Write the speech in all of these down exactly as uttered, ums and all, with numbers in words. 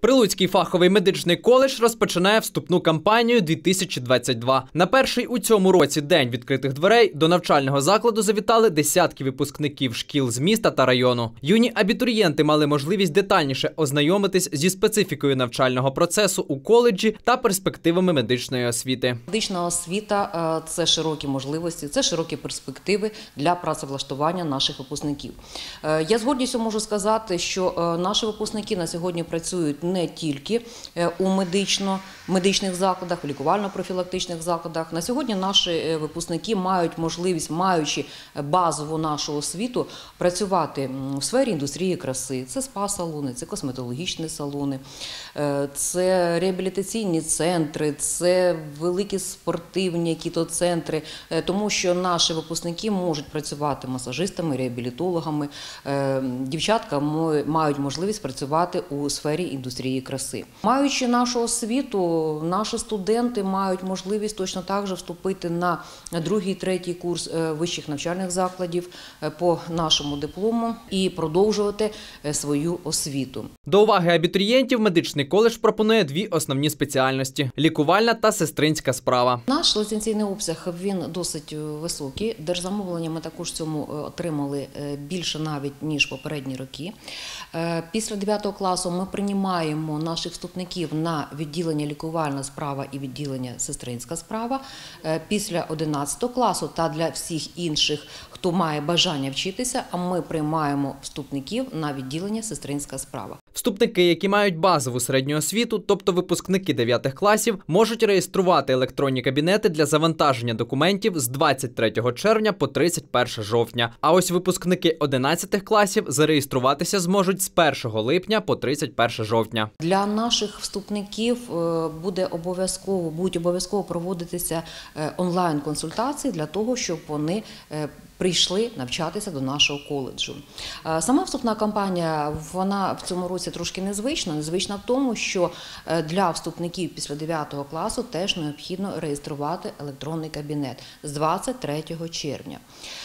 Прилуцький фаховий медичний коледж розпочинає вступну кампанію дві тисячі двадцять два. На перший у цьому році день відкритих дверей до навчального закладу завітали десятки випускників шкіл з міста та району. Юні абітурієнти мали можливість детальніше ознайомитись зі специфікою навчального процесу у коледжі та перспективами медичної освіти. Медична освіта – це широкі можливості, це широкі перспективи для працевлаштування наших випускників. Я з гордістю можу сказати, що наші випускники на сьогодні працюють не тільки у медично, медичних закладах, в лікувально-профілактичних закладах. На сьогодні наші випускники мають можливість, маючи базову нашу освіту, працювати в сфері індустрії краси. Це спа-салони, це косметологічні салони, це реабілітаційні центри, це великі спортивні кітоцентри, тому що наші випускники можуть працювати масажистами, реабілітологами. Дівчатка мають можливість працювати у сфері індустрії краси. Маючи нашу освіту, наші студенти мають можливість точно так же вступити на другий, третій курс вищих навчальних закладів по нашому диплому і продовжувати свою освіту. До уваги абітурієнтів медичний коледж пропонує дві основні спеціальності – лікувальна та сестринська справа. Наш ліцензійний обсяг, він досить високий. Держзамовлення ми також цьому отримали більше навіть, ніж попередні роки. Після дев'ятого класу ми приймаємо наших вступників на відділення лікувальна справа і відділення сестринська справа. Після одинадцятого класу та для всіх інших, хто має бажання вчитися, ми приймаємо вступників на відділення сестринська справа. Вступники, які мають базову середню освіту, тобто випускники дев'ятих класів, можуть реєструвати електронні кабінети для завантаження документів з двадцять третього червня по тридцять перше жовтня. А ось випускники одинадцятих класів зареєструватися зможуть з першого липня по тридцять перше жовтня. Для наших вступників буде обов'язково, будуть обов'язково проводитися онлайн-консультації для того, щоб вони прийшли навчатися до нашого коледжу. Сама вступна кампанія, вона в цьому році трошки незвична. Незвична в тому, що для вступників після дев'ятого класу теж необхідно реєструвати електронний кабінет з двадцять третього червня.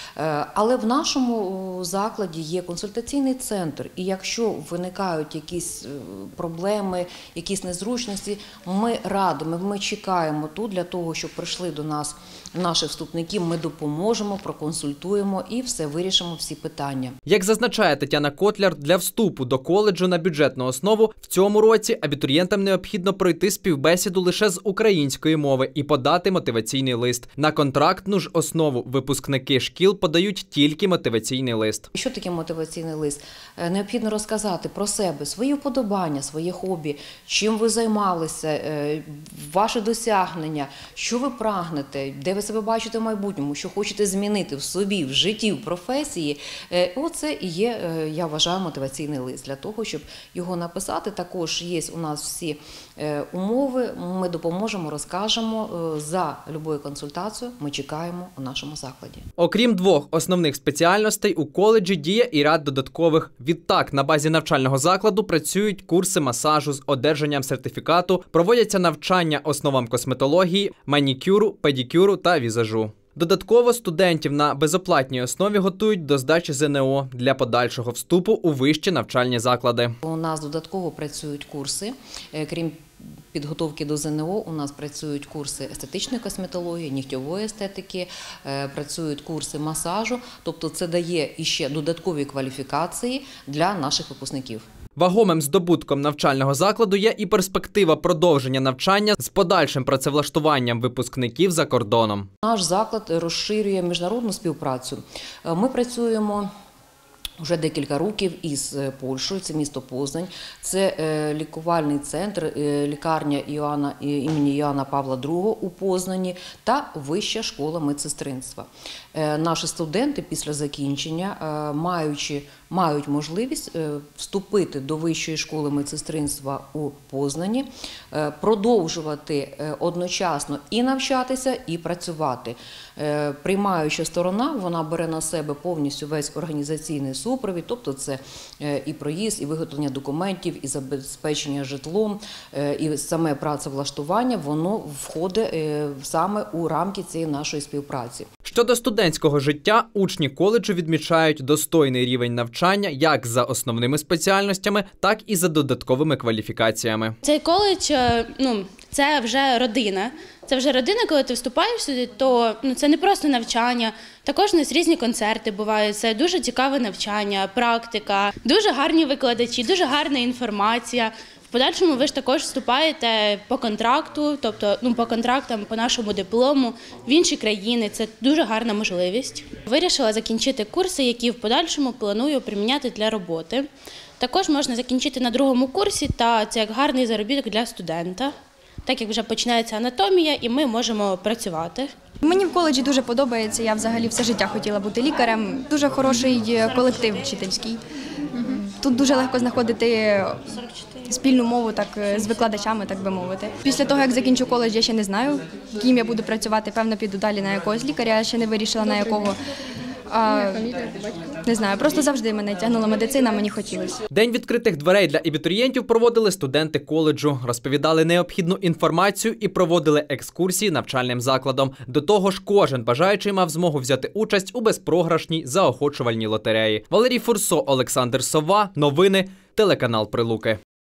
Але в нашому закладі є консультаційний центр, і якщо виникають якісь проблеми, якісь незручності, ми радимо, ми чекаємо тут для того, щоб прийшли до нас наші вступники, ми допоможемо, проконсультуємо і все вирішимо, всі питання. Як зазначає Тетяна Котляр, для вступу до коледжу на бюджетну основу в цьому році абітурієнтам необхідно пройти співбесіду лише з української мови і подати мотиваційний лист. На контрактну ж основу випускники шкіл подають тільки мотиваційний лист. Що таке мотиваційний лист? Необхідно розказати про себе, свої вподобання, своє хобі, чим ви займалися, ваші досягнення, що ви прагнете, де ви себе бачите в майбутньому, що хочете змінити в собі, в житті, в професії. Оце і є, я вважаю, мотиваційний лист. Для того, щоб його написати, також є у нас всі умови, ми допоможемо, розкажемо. За будь-яку консультацію ми чекаємо у нашому закладі. Окрім двох основних спеціальностей, у коледжі діє і ряд додаткових. Відтак, на базі навчального закладу працюють курси масажу з одержанням сертифікату, проводяться навчання основам косметології, манікюру, педикюру та візажу. Додатково студентів на безоплатній основі готують до здачі зе не о для подальшого вступу у вищі навчальні заклади. У нас додатково працюють курси, крім підготовки до зе не о, у нас працюють курси естетичної косметології, нігтьової естетики, працюють курси масажу, тобто це дає іще додаткові кваліфікації для наших випускників. Вагомим здобутком навчального закладу є і перспектива продовження навчання з подальшим працевлаштуванням випускників за кордоном. Наш заклад розширює міжнародну співпрацю. Ми працюємо вже декілька років із Польщею, це місто Познань, це лікувальний центр, лікарня Іоанна, імені Іоанна Павла другого у Познані та Вища школа медсестринства. Наші студенти після закінчення, маючи, мають можливість вступити до Вищої школи медсестринства у Познані, продовжувати одночасно і навчатися, і працювати. Приймаюча сторона, вона бере на себе повністю весь організаційний супровід, тобто це і проїзд, і виготовлення документів, і забезпечення житлом, і саме працевлаштування, воно входить саме у рамки цієї нашої співпраці. Щодо студентського життя, учні коледжу відмічають достойний рівень навчання як за основними спеціальностями, так і за додатковими кваліфікаціями. Цей коледж, ну, це вже родина. Це вже родина, коли ти вступаєш сюди, то ну, це не просто навчання. Також у нас різні концерти бувають, це дуже цікаве навчання, практика, дуже гарні викладачі, дуже гарна інформація. В подальшому ви ж також вступаєте по контракту, тобто ну, по контрактам, по нашому диплому в інші країни. Це дуже гарна можливість. Вирішила закінчити курси, які в подальшому планую приміняти для роботи. Також можна закінчити на другому курсі, та це як гарний заробіток для студента, так як вже починається анатомія і ми можемо працювати. Мені в коледжі дуже подобається, я взагалі все життя хотіла бути лікарем. Дуже хороший колектив вчительський. Тут дуже легко знаходити спільну мову так, з викладачами, так би мовити. Після того, як закінчу коледж, я ще не знаю, ким я буду працювати. Певно, піду далі на якогось лікаря, я ще не вирішила на якого. А, не знаю, просто завжди мене тягнула медицина, мені хотілося. День відкритих дверей для абітурієнтів проводили студенти коледжу, розповідали необхідну інформацію і проводили екскурсії навчальним закладом. До того ж, кожен бажаючий мав змогу взяти участь у безпрограшній заохочувальній лотереї. Валерій Фурсо, Олександр Сова. Новини. Телеканал Прилуки.